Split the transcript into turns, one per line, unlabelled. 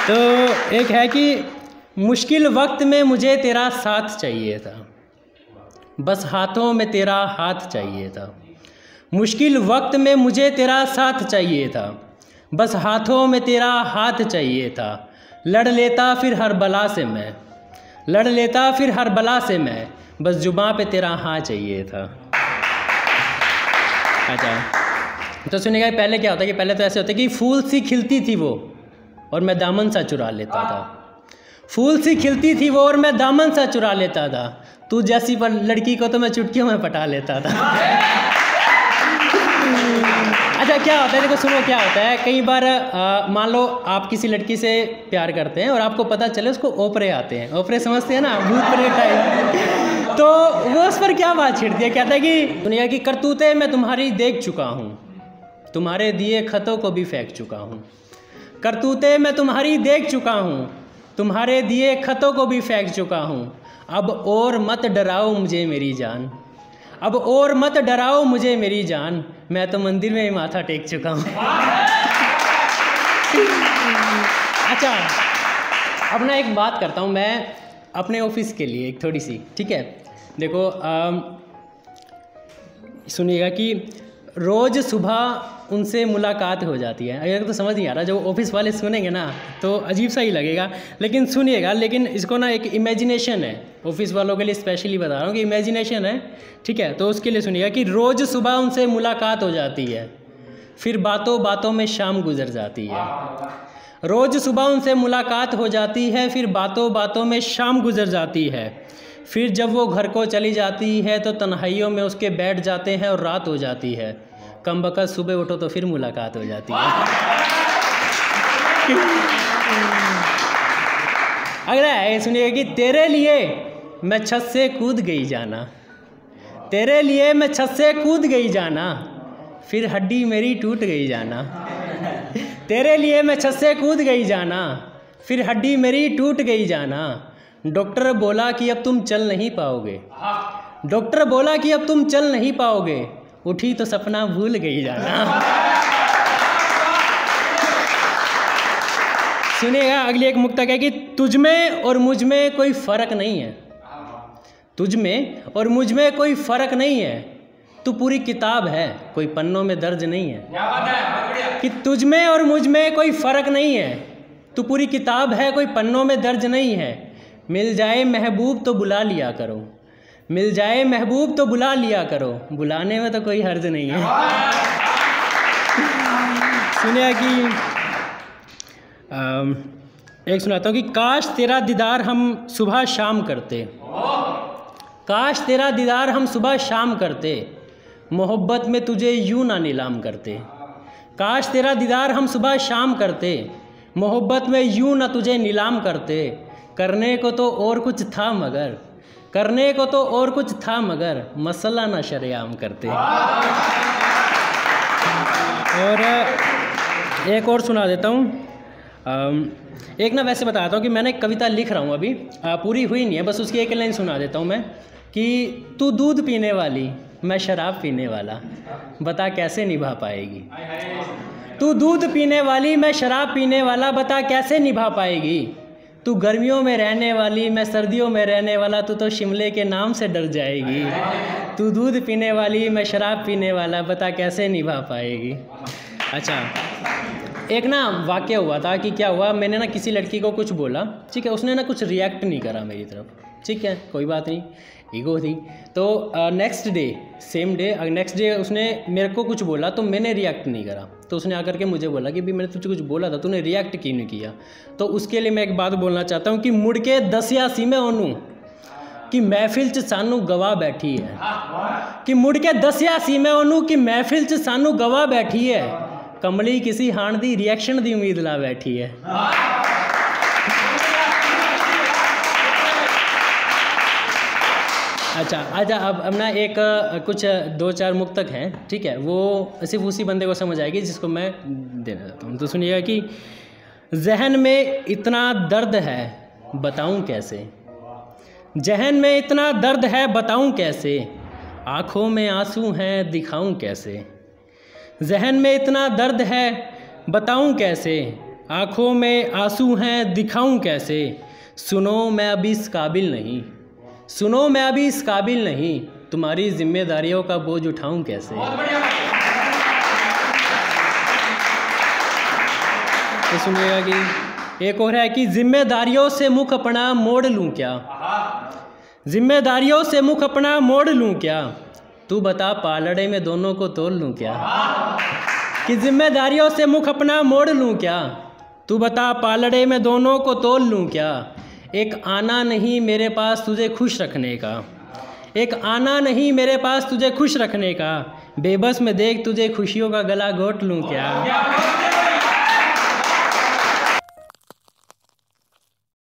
तो एक है कि मुश्किल वक्त में मुझे तेरा साथ चाहिए था, बस हाथों में तेरा हाथ चाहिए था। मुश्किल वक्त में मुझे तेरा साथ चाहिए था, बस हाथों में तेरा हाथ चाहिए था। लड़ लेता फिर हर बला से मैं, लड़ लेता फिर हर बला से मैं, बस जुबां पे तेरा हाँ चाहिए था। अच्छा, तो सुनिएगा पहले क्या होता है कि पहले तो ऐसे होता है कि फूल सी खिलती थी वो और मैं दामन सा चुरा लेता था। फूल सी खिलती थी वो और मैं दामन सा चुरा लेता था। तू जैसी पर लड़की को तो मैं चुटकियों में पटा लेता था। अच्छा, क्या होता है, देखो सुनो क्या होता है। कई बार मान लो आप किसी लड़की से प्यार करते हैं और आपको पता चले उसको ओपरे आते हैं। ओपरे समझते हैं ना, भूत प्रेत टाइप। तो वो उस पर क्या बात छिड़ती है, कहता है कि दुनिया की करतूतें मैं तुम्हारी देख चुका हूँ, तुम्हारे दिए खतों को भी फेंक चुका हूँ। करतूतें मैं तुम्हारी देख चुका हूँ, तुम्हारे दिए खतों को भी फेंक चुका हूँ। अब और मत डराओ मुझे मेरी जान, अब और मत डराओ मुझे मेरी जान, मैं तो मंदिर में ही माथा टेक चुका हूँ। अच्छा, अब ना एक बात करता हूँ मैं अपने ऑफिस के लिए एक थोड़ी सी, ठीक है। देखो सुनिएगा कि रोज़ सुबह उनसे मुलाकात हो जाती है। अगर तो समझ नहीं आ रहा, जो ऑफिस वाले सुनेंगे ना तो अजीब सा ही लगेगा, लेकिन सुनिएगा। लेकिन इसको ना एक इमेजिनेशन है, ऑफिस वालों के लिए स्पेशली बता रहा हूँ कि इमेजिनेशन है, ठीक है। तो उसके लिए सुनिएगा कि रोज़ सुबह उनसे मुलाकात हो जाती है, फिर बातों बातों में शाम गुजर जाती है। रोज़ सुबह उनसे मुलाकात हो जाती है, फिर बातों बातों में शाम गुजर जाती है। फिर जब वो घर को चली जाती है तो तन्हाइयों में उसके बैठ जाते हैं और रात हो जाती है। कमबख्त सुबह उठो तो फिर मुलाकात हो जाती है। अगला है, सुनिएगा कि तेरे लिए मैं छत से कूद गई जाना, तेरे लिए मैं छत से कूद गई जाना, फिर हड्डी मेरी टूट गई जाना। तेरे लिए मैं छत से कूद गई जाना, फिर हड्डी मेरी टूट गई जाना। डॉक्टर बोला कि अब तुम चल नहीं पाओगे, डॉक्टर बोला कि अब तुम चल नहीं पाओगे, उठी तो सपना भूल गई जाना। सुनिएगा अगली एक मुक्तक है कि तुझ में और मुझ में कोई फ़र्क नहीं है, तुझ में और मुझ में कोई फ़र्क नहीं है, तू पूरी किताब है कोई पन्नों में दर्ज नहीं है। कि तुझ में और मुझ में कोई फ़र्क नहीं है, तू पूरी किताब है कोई पन्नों में दर्ज नहीं है। मिल जाए महबूब तो बुला लिया करो, मिल जाए महबूब तो बुला लिया करो, बुलाने में तो कोई हर्ज नहीं है। सुनिए कि एक सुनाता हूँ कि काश तेरा दीदार हम सुबह शाम करते, काश तेरा दीदार हम सुबह शाम करते, मोहब्बत में तुझे यूं ना नीलाम करते। काश तेरा दीदार हम सुबह शाम करते, मोहब्बत में यूं ना तुझे नीलाम करते। करने को तो और कुछ था मगर, करने को तो और कुछ था मगर, मसला ना शरेआम करते। और एक और सुना देता हूँ। एक ना वैसे बताता हूँ कि मैंने एक कविता लिख रहा हूँ अभी, पूरी हुई नहीं है, बस उसकी एक लाइन सुना देता हूँ मैं कि तू दूध पीने वाली मैं शराब पीने वाला, बता कैसे निभा पाएगी। तू दूध पीने वाली मैं शराब पीने वाला, बता कैसे निभा पाएगी। तू गर्मियों में रहने वाली मैं सर्दियों में रहने वाला, तू तो शिमले के नाम से डर जाएगी। तू दूध पीने वाली मैं शराब पीने वाला, बता कैसे निभा पाएगी। अच्छा, एक ना वाक़या हुआ था कि क्या हुआ, मैंने ना किसी लड़की को कुछ बोला, ठीक है, उसने ना कुछ रिएक्ट नहीं करा मेरी तरफ, ठीक है, कोई बात नहीं, ईगो थी। तो next day same day next day उसने मेरे को कुछ बोला तो मैंने रिएक्ट नहीं करा। तो उसने आकर के मुझे बोला कि भी मैंने तुझे कुछ बोला था, तूने रिएक्ट क्यों नहीं किया। तो उसके लिए मैं एक बात बोलना चाहता हूँ कि मुड़ के दसियासी में ओनू कि महफिल च सानू गवाह बैठी है, कि मुड़ के दसियासी में ओनू कि महफिल च सानू गवाह बैठी है। कमली किसी हाण दी रिएक्शन दी उम्मीद ला बैठी है। अच्छा, अब ना एक कुछ 2-4 मुक्तक हैं, ठीक है, वो सिर्फ उसी बंदे को समझ आएगी जिसको मैं देना चाहता हूँ। तो सुनिएगा कि जहन में इतना दर्द है बताऊँ कैसे, जहन में इतना दर्द है बताऊँ कैसे, आँखों में आंसू हैं दिखाऊँ कैसे। जहन में इतना दर्द है बताऊँ कैसे, आँखों में आंसू हैं दिखाऊं कैसे, सुनो मैं अभी इस काबिल नहीं, सुनो मैं अभी इस काबिल नहीं, तुम्हारी जिम्मेदारियों का बोझ उठाऊं कैसे। तो सुनिएगा कि एक और है कि जिम्मेदारियों से मुख अपना मोड़ लूं क्या, जिम्मेदारियों से मुख अपना मोड़ लूं क्या, तू बता पालड़े में दोनों को तोड़ लूं क्या। कि जिम्मेदारियों से मुख अपना मोड़ लूं क्या, तू बता पालड़े में दोनों को तोड़ लूं क्या। एक आना नहीं मेरे पास तुझे खुश रखने का, एक आना नहीं मेरे पास तुझे खुश रखने का, बेबस में देख तुझे खुशियों का गला घोट लूं क्या।